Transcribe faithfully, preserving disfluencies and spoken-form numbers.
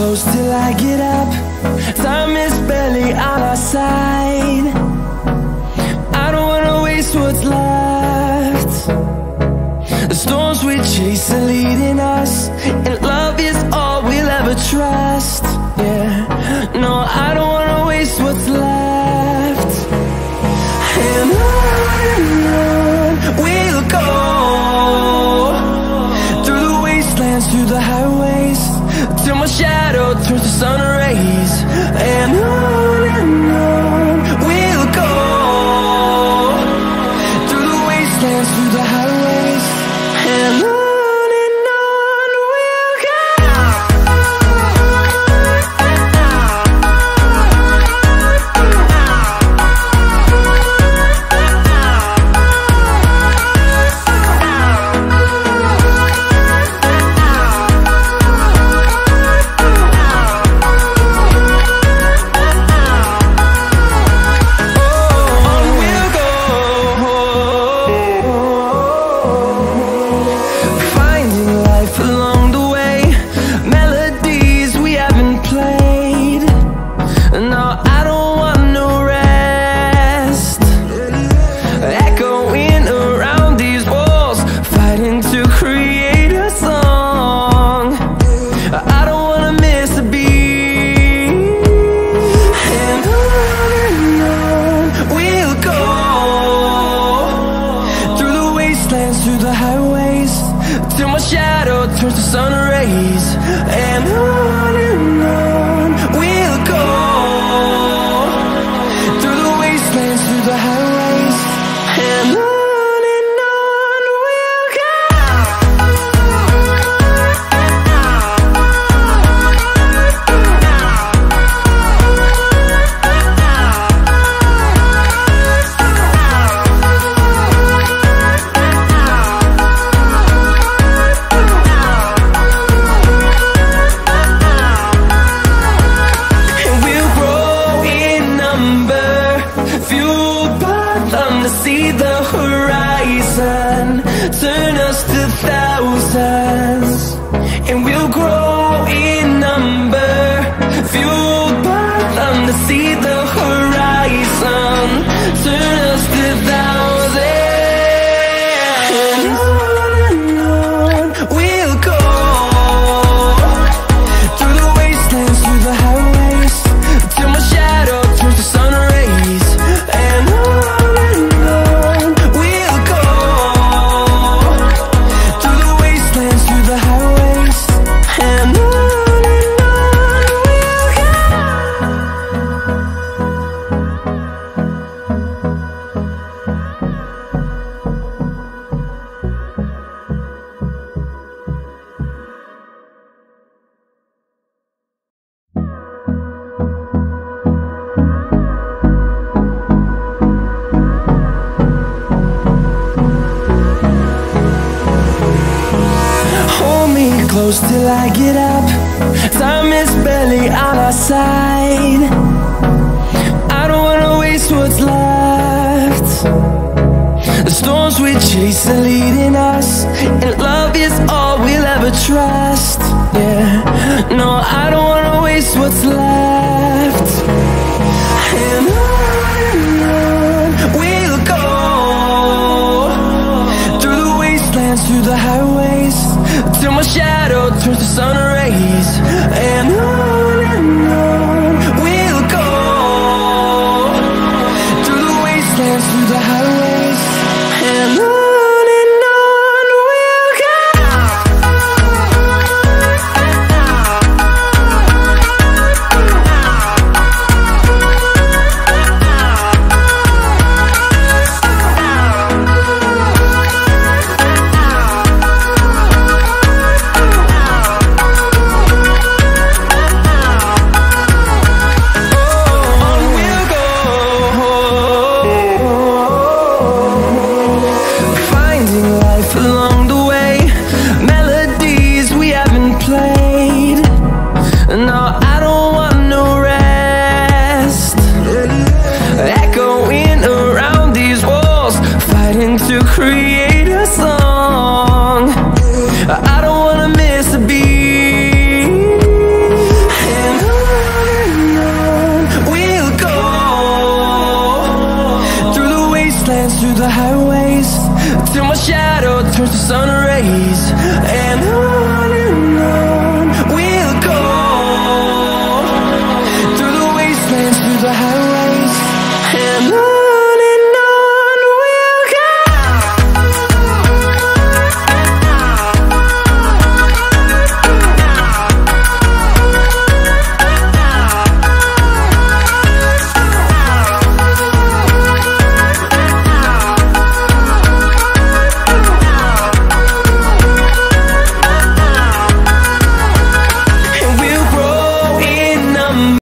close till I get up. Time is barely on our side. I don't wanna waste what's left. The storms we chase are leading us, and love is all we'll ever trust. Yeah, no, I don't wanna waste what's left. And on and on we'll go, through the wastelands, through the highways, till my shadow turns to sun rays. And on and on we'll go, through the wastelands, through the highways, and on. Through the highways, till my shadow turns to sun rays. And on and on we'll go, through the wastelands, through the highways, and on. See the horizon, turn us to thousands, and we'll grow in number, fueled by them to see the horizon, turn us to thousands. And on and on we'll go, through the wastelands, through the highways, till my shadow turns to sun rays. And on close till I get up. Time is barely on our side. I don't wanna waste what's left. The storms we chase are leading us, and love is all we'll ever trust. Yeah, no, I don't wanna waste what's left.